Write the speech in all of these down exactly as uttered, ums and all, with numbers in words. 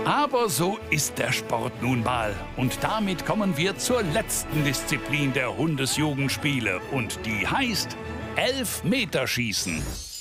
Aber so ist der Sport nun mal. Und damit kommen wir zur letzten Disziplin der Hundesjugendspiele. Und die heißt Elfmeterschießen.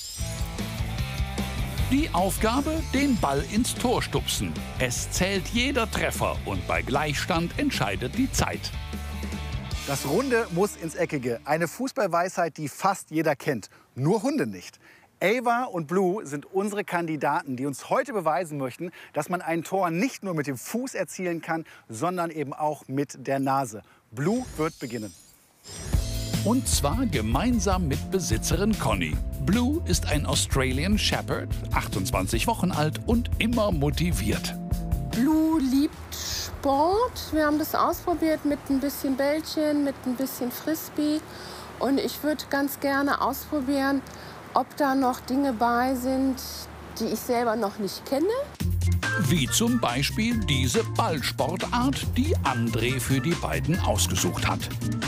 Die Aufgabe, den Ball ins Tor stupsen. Es zählt jeder Treffer und bei Gleichstand entscheidet die Zeit. Das Runde muss ins Eckige. Eine Fußballweisheit, die fast jeder kennt. Nur Hunde nicht. Ava und Blue sind unsere Kandidaten, die uns heute beweisen möchten, dass man ein Tor nicht nur mit dem Fuß erzielen kann, sondern eben auch mit der Nase. Blue wird beginnen. Und zwar gemeinsam mit Besitzerin Conny. Blue ist ein Australian Shepherd, achtundzwanzig Wochen alt und immer motiviert. Blue liebt Sport. Wir haben das ausprobiert mit ein bisschen Bällchen, mit ein bisschen Frisbee. Und ich würde ganz gerne ausprobieren, ob da noch Dinge bei sind, die ich selber noch nicht kenne. Wie zum Beispiel diese Ballsportart, die André für die beiden ausgesucht hat.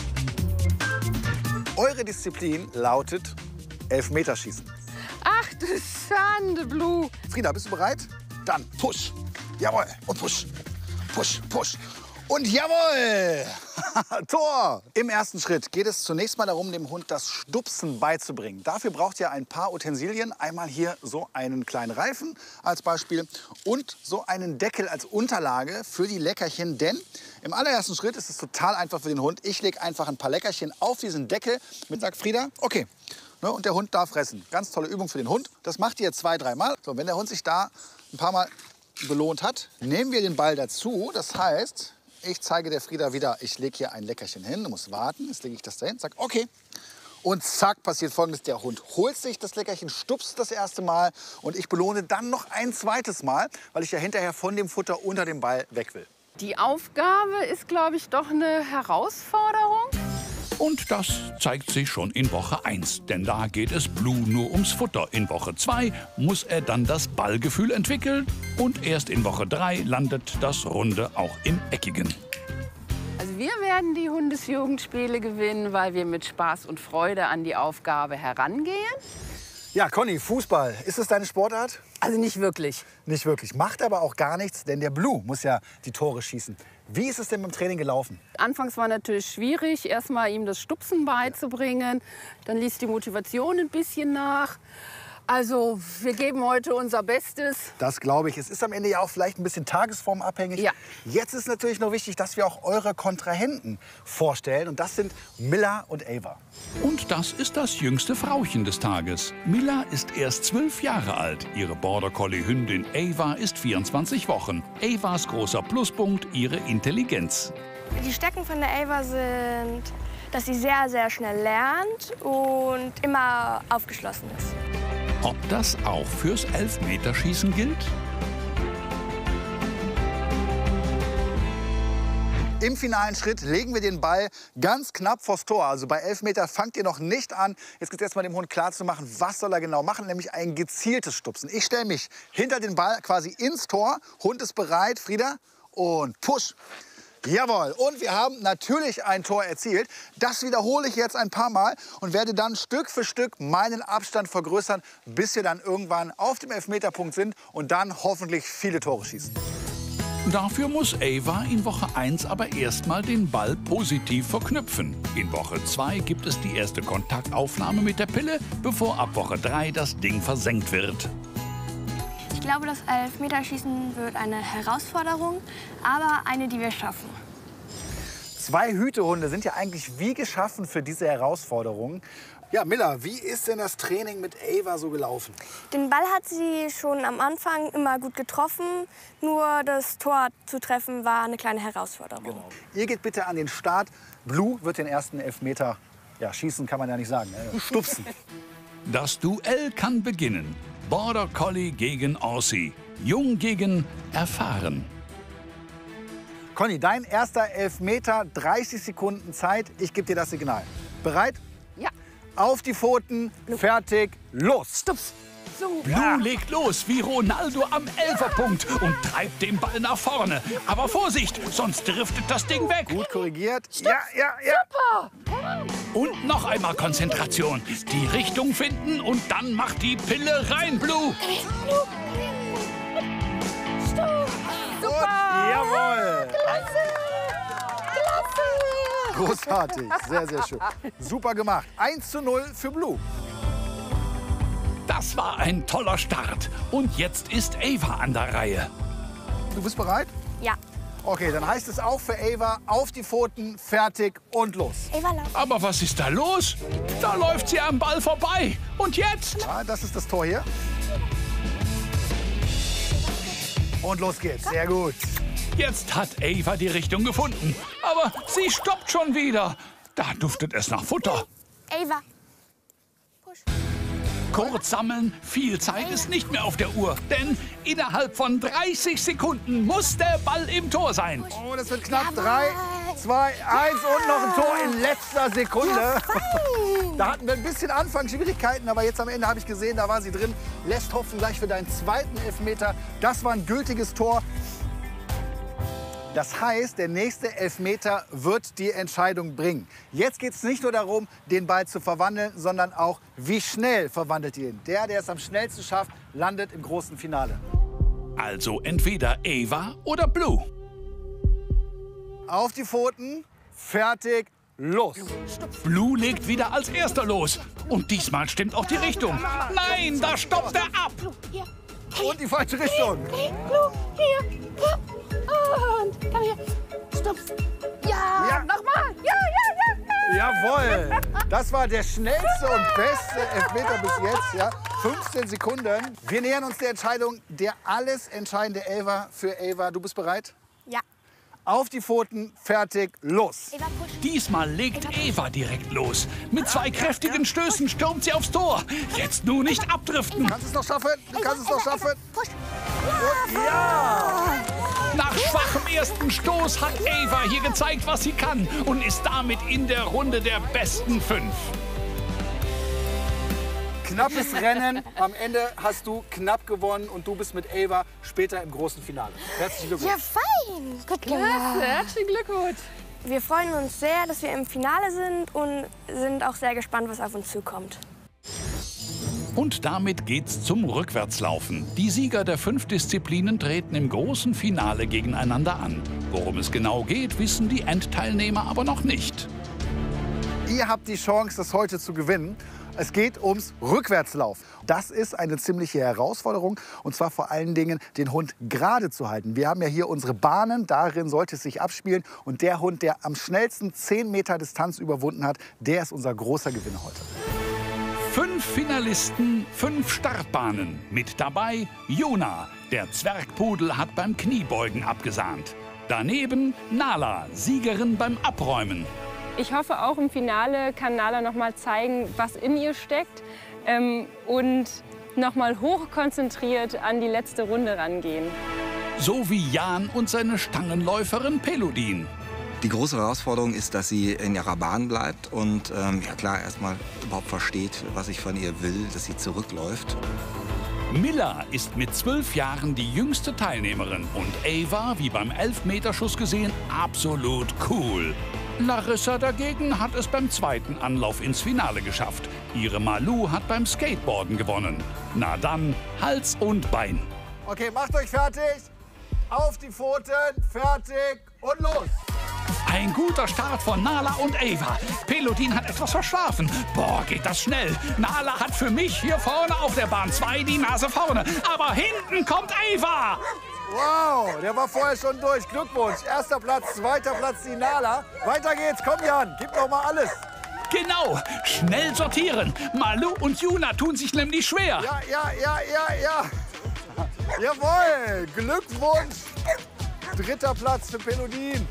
Eure Disziplin lautet Elfmeterschießen. Ach du Schande, Blue. Frieda, bist du bereit? Dann push. Jawohl. Und push. Push, push. Und jawohl! Tor! Im ersten Schritt geht es zunächst mal darum, dem Hund das Stupsen beizubringen. Dafür braucht ihr ein paar Utensilien. Einmal hier so einen kleinen Reifen als Beispiel und so einen Deckel als Unterlage für die Leckerchen. Denn im allerersten Schritt ist es total einfach für den Hund. Ich lege einfach ein paar Leckerchen auf diesen Deckel mit, sagt Frieda, okay. Ne, und der Hund darf fressen. Ganz tolle Übung für den Hund. Das macht ihr zwei, dreimal. So, wenn der Hund sich da ein paar Mal belohnt hat, nehmen wir den Ball dazu. Das heißt, ich zeige der Frieda wieder, ich lege hier ein Leckerchen hin, du musst warten, jetzt lege ich das dahin, sag okay. Und zack, passiert Folgendes, der Hund holt sich das Leckerchen, stupst das erste Mal und ich belohne dann noch ein zweites Mal, weil ich ja hinterher von dem Futter unter dem Ball weg will. Die Aufgabe ist, glaube ich, doch eine Herausforderung. Und das zeigt sich schon in Woche eins, denn da geht es Blue nur ums Futter. In Woche zwei muss er dann das Ballgefühl entwickeln und erst in Woche drei landet das Runde auch im Eckigen. Also wir werden die Hundesjugendspiele gewinnen, weil wir mit Spaß und Freude an die Aufgabe herangehen. Ja, Conny, Fußball, ist es deine Sportart? Also nicht wirklich. Nicht wirklich, macht aber auch gar nichts, denn der Blue muss ja die Tore schießen. Wie ist es denn beim Training gelaufen? Anfangs war natürlich schwierig, erst mal ihm das Stupsen beizubringen. Dann ließ die Motivation ein bisschen nach. Also wir geben heute unser Bestes. Das glaube ich. Es ist am Ende ja auch vielleicht ein bisschen tagesformabhängig. Ja. Jetzt ist natürlich noch wichtig, dass wir auch eure Kontrahenten vorstellen. Und das sind Milla und Ava. Und das ist das jüngste Frauchen des Tages. Milla ist erst zwölf Jahre alt. Ihre Border Collie Hündin Ava ist vierundzwanzig Wochen. Avas großer Pluspunkt ihre Intelligenz. Die Stärken von der Ava sind, dass sie sehr, sehr schnell lernt und immer aufgeschlossen ist. Ob das auch fürs Elfmeterschießen gilt? Im finalen Schritt legen wir den Ball ganz knapp vors Tor. Also bei Elfmeter fangt ihr noch nicht an. Jetzt geht es erstmal dem Hund klar zu machen, was soll er genau machen, nämlich ein gezieltes Stupsen. Ich stelle mich hinter den Ball quasi ins Tor. Hund ist bereit, Frieda, und push. Jawohl, und wir haben natürlich ein Tor erzielt. Das wiederhole ich jetzt ein paar Mal und werde dann Stück für Stück meinen Abstand vergrößern, bis wir dann irgendwann auf dem Elfmeterpunkt sind und dann hoffentlich viele Tore schießen. Dafür muss Ava in Woche eins aber erstmal den Ball positiv verknüpfen. In Woche zwei gibt es die erste Kontaktaufnahme mit der Pille, bevor ab Woche drei das Ding versenkt wird. Ich glaube, das Elfmeterschießen wird eine Herausforderung, aber eine, die wir schaffen. Zwei Hütehunde sind ja eigentlich wie geschaffen für diese Herausforderung. Ja, Milla, wie ist denn das Training mit Ava so gelaufen? Den Ball hat sie schon am Anfang immer gut getroffen, nur das Tor zu treffen war eine kleine Herausforderung. Genau. Ihr geht bitte an den Start. Blue wird den ersten Elfmeter, ja, schießen kann man ja nicht sagen, ne? Stupsen. Das Duell kann beginnen. Border Collie gegen Aussie. Jung gegen erfahren. Conny, dein erster Elfmeter, dreißig Sekunden Zeit. Ich gebe dir das Signal. Bereit? Ja. Auf die Pfoten, fertig, los. Stups. So. Blue legt los wie Ronaldo am Elferpunkt und treibt den Ball nach vorne. Aber Vorsicht, sonst driftet das Ding weg. Gut korrigiert. Ja, ja, ja. Super. Und noch einmal Konzentration. Die Richtung finden und dann macht die Pille rein, Blue. Stopp. Großartig, sehr, sehr schön. Super gemacht. eins zu null für Blue. Das war ein toller Start. Und jetzt ist Ava an der Reihe. Du bist bereit? Ja. Okay, dann heißt es auch für Ava, auf die Pfoten, fertig und los. Ava, lauf. Aber was ist da los? Da läuft sie am Ball vorbei. Und jetzt? Ja, das ist das Tor hier. Und los geht's, sehr gut. Jetzt hat Ava die Richtung gefunden. Aber sie stoppt schon wieder. Da duftet es nach Futter. Ava. Push. Kurz sammeln, viel Zeit ist nicht mehr auf der Uhr. Denn innerhalb von dreißig Sekunden muss der Ball im Tor sein. Oh, das wird knapp. Drei, zwei, eins und noch ein Tor in letzter Sekunde. Da hatten wir ein bisschen Anfangsschwierigkeiten, aber jetzt am Ende habe ich gesehen, da war sie drin. Lässt hoffen gleich für deinen zweiten Elfmeter. Das war ein gültiges Tor. Das heißt, der nächste Elfmeter wird die Entscheidung bringen. Jetzt geht es nicht nur darum, den Ball zu verwandeln, sondern auch, wie schnell verwandelt ihr ihn. Der, der es am schnellsten schafft, landet im großen Finale. Also entweder Ava oder Blue. Auf die Pfoten, fertig, los. Blue legt wieder als erster los. Und diesmal stimmt auch die Richtung. Nein, da stoppt er ab. Und die falsche Richtung. Blue, hier. Und komm hier. Stopp. Ja, Ja. nochmal. Ja, ja, ja. Jawohl. Das war der schnellste und beste Elfmeter bis jetzt. Ja. fünfzehn Sekunden. Wir nähern uns der Entscheidung. Der alles entscheidende Elfer für Ava. Du bist bereit? Ja. Auf die Pfoten, fertig, los. Ava, push. Diesmal legt Ava direkt los. Mit zwei kräftigen Stößen stürmt sie aufs Tor. Jetzt nur nicht abdriften. Du kannst es noch schaffen. Du kannst es noch schaffen. Push. Und ja. Nach schwachem ersten Stoß hat Ava hier gezeigt, was sie kann. Und ist damit in der Runde der besten fünf. Knappes Rennen. Am Ende hast du knapp gewonnen und du bist mit Ava später im großen Finale. Herzlichen Glückwunsch. Ja, fein. Gut gemacht. Herzlichen Glückwunsch. Wir freuen uns sehr, dass wir im Finale sind und sind auch sehr gespannt, was auf uns zukommt. Und damit geht's zum Rückwärtslaufen. Die Sieger der fünf Disziplinen treten im großen Finale gegeneinander an. Worum es genau geht, wissen die Endteilnehmer aber noch nicht. Ihr habt die Chance, das heute zu gewinnen. Es geht ums Rückwärtslauf. Das ist eine ziemliche Herausforderung, und zwar vor allen Dingen den Hund gerade zu halten. Wir haben ja hier unsere Bahnen, darin sollte es sich abspielen. Und der Hund, der am schnellsten zehn Meter Distanz überwunden hat, der ist unser großer Gewinner heute. Fünf Finalisten, fünf Startbahnen. Mit dabei Juna. Der Zwergpudel hat beim Kniebeugen abgesahnt. Daneben Nala, Siegerin beim Abräumen. Ich hoffe, auch im Finale kann Nala noch mal zeigen, was in ihr steckt ähm, und noch mal hochkonzentriert an die letzte Runde rangehen. So wie Jan und seine Stangenläuferin Peludin. Die große Herausforderung ist, dass sie in ihrer Bahn bleibt und ähm, ja klar erstmal überhaupt versteht, was ich von ihr will, dass sie zurückläuft. Milla ist mit zwölf Jahren die jüngste Teilnehmerin und Ava, wie beim Elfmeterschuss gesehen, absolut cool. Larissa dagegen hat es beim zweiten Anlauf ins Finale geschafft. Ihre Malu hat beim Skateboarden gewonnen. Na dann, Hals und Bein. Okay, macht euch fertig. Auf die Pfoten, fertig und los. Ein guter Start von Nala und Ava. Peludin hat etwas verschlafen. Boah, geht das schnell. Nala hat für mich hier vorne auf der Bahn zwei die Nase vorne. Aber hinten kommt Ava. Wow, der war vorher schon durch. Glückwunsch. Erster Platz, zweiter Platz die Nala. Weiter geht's. Komm, Jan, gib doch mal alles. Genau, schnell sortieren. Malu und Juna tun sich nämlich schwer. Ja, ja, ja, ja, ja. Jawohl, Glückwunsch. Dritter Platz für Peludin.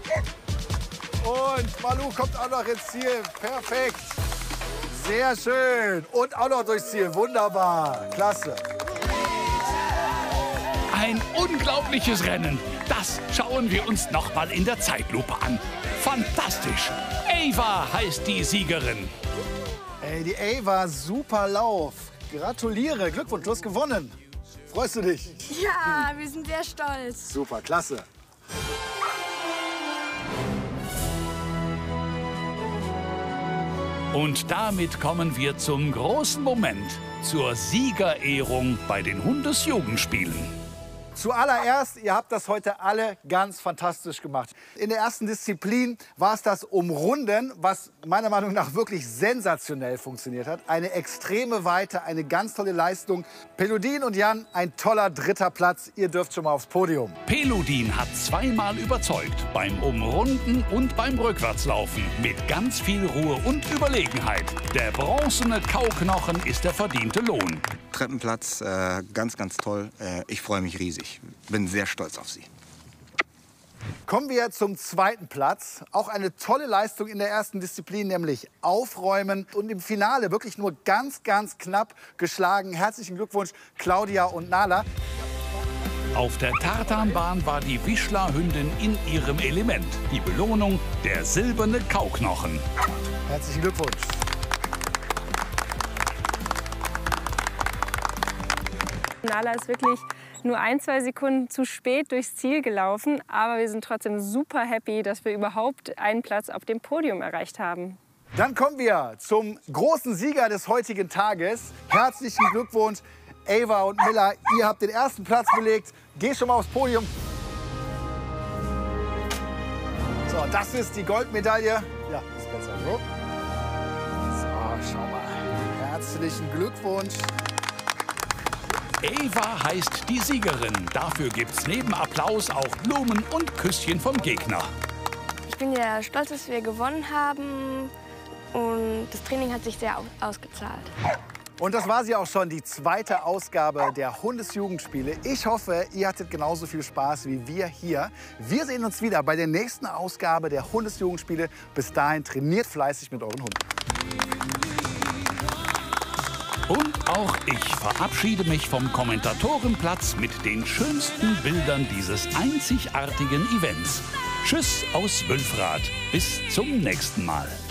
Und Malu kommt auch noch ins Ziel. Perfekt. Sehr schön. Und auch noch durchs Ziel. Wunderbar. Klasse. Ein unglaubliches Rennen. Das schauen wir uns noch mal in der Zeitlupe an. Fantastisch. Ava heißt die Siegerin. Ey, die Ava, super Lauf. Gratuliere. Glückwunsch, du hast gewonnen. Freust du dich? Ja, wir sind sehr stolz. Super, klasse. Und damit kommen wir zum großen Moment, zur Siegerehrung bei den Hundesjugendspielen. Zuallererst, ihr habt das heute alle ganz fantastisch gemacht. In der ersten Disziplin war es das Umrunden, was meiner Meinung nach wirklich sensationell funktioniert hat. Eine extreme Weite, eine ganz tolle Leistung. Peludin und Jan, ein toller dritter Platz. Ihr dürft schon mal aufs Podium. Peludin hat zweimal überzeugt. Beim Umrunden und beim Rückwärtslaufen. Mit ganz viel Ruhe und Überlegenheit. Der bronzene Kauknochen ist der verdiente Lohn. Treppenplatz, äh, ganz, ganz toll. Äh, ich freue mich riesig. Bin sehr stolz auf Sie. Kommen wir zum zweiten Platz. Auch eine tolle Leistung in der ersten Disziplin, nämlich Aufräumen. Und im Finale wirklich nur ganz, ganz knapp geschlagen. Herzlichen Glückwunsch, Claudia und Nala. Auf der Tartanbahn war die Wischler-Hündin in ihrem Element. Die Belohnung, der silberne Kauknochen. Herzlichen Glückwunsch. Nala ist wirklich nur ein, zwei Sekunden zu spät durchs Ziel gelaufen. Aber wir sind trotzdem super happy, dass wir überhaupt einen Platz auf dem Podium erreicht haben. Dann kommen wir zum großen Sieger des heutigen Tages. Herzlichen Glückwunsch, Ava und Miller. Ihr habt den ersten Platz belegt. Geh schon mal aufs Podium. So, das ist die Goldmedaille. Ja, ist besser so. So, schau mal. Herzlichen Glückwunsch. Ava heißt die Siegerin. Dafür gibt's neben Applaus auch Blumen und Küsschen vom Gegner. Ich bin ja stolz, dass wir gewonnen haben. Und das Training hat sich sehr ausgezahlt. Und das war sie auch schon, die zweite Ausgabe der Hundesjugendspiele. Ich hoffe, ihr hattet genauso viel Spaß wie wir hier. Wir sehen uns wieder bei der nächsten Ausgabe der Hundesjugendspiele. Bis dahin trainiert fleißig mit euren Hunden. Und auch ich verabschiede mich vom Kommentatorenplatz mit den schönsten Bildern dieses einzigartigen Events. Tschüss aus Wülfrath. Bis zum nächsten Mal.